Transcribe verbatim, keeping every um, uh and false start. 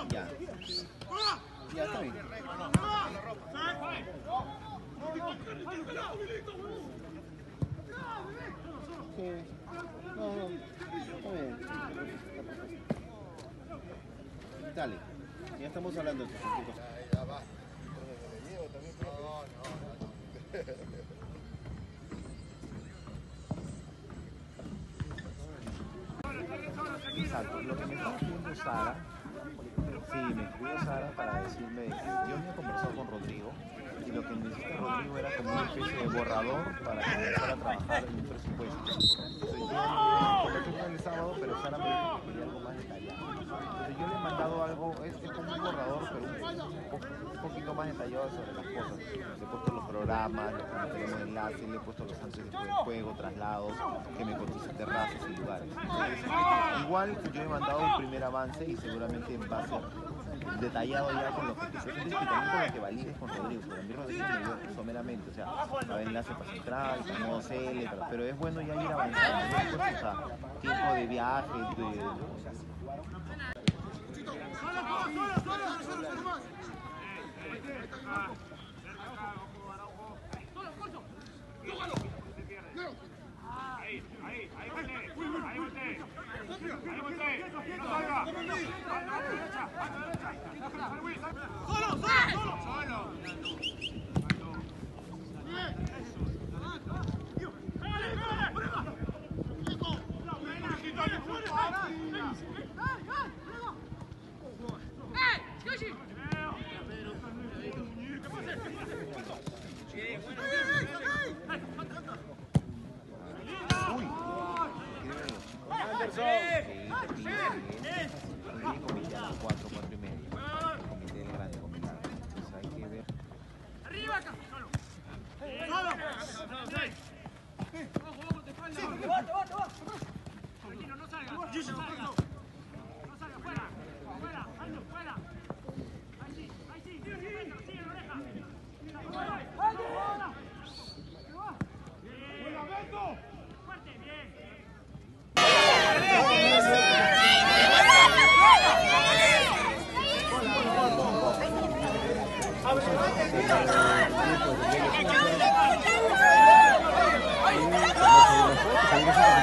Ya. Ya está bien. Sí. No, no. Está bien. Dale. Ya estamos hablando de cualquier cosa. Ya va. No, no. Exacto, lo que me está pidiendo Sara, sí, me escribió Sara para decirme que yo había conversado con Rodrigo y lo que necesita Rodrigo era como una especie de borrador para comenzar a trabajar en un presupuesto. Entonces yo conversé con él el sábado, pero Sara me dijo que quería algo más detallado. Entonces yo le he mandado algo, es, es como un borrador, pero un, po un poquito más detallado sobre las cosas. Le he puesto los programas, le tenemos enlaces, le he puesto los antes y después del juego, traslados, que me cotice terrazas y lugares. Entonces, igual yo he mandado un primer avance y seguramente va a ser detallado ya con lo que te presentes y también con lo que valides con Rodrigo, porque a mí Rodrigo me dio someramente, o sea, va a haber enlace para central, para modo C L, para, pero es bueno ya ir avanzando, ¿no? Pues, o sea, tiempo de viaje, de, de, de, Ahí, ahí, ahí voltea, ahí voltea, ahí voltea, no salga. Solo, solo, solo, solo. cuatro, cuatro y medio. Comité grande, comité. Entonces hay que ver. Arriba acá. Solo. Solo. Ojo, ojo, te falta. Tranquilo, no salga. No salga. No salga, fuera. Fuera, Aldo, fuera. Ahí sí, ahí sí. Sigue en la oreja. ¡Buena, Beto! ¡Fuerte, bien! Ay,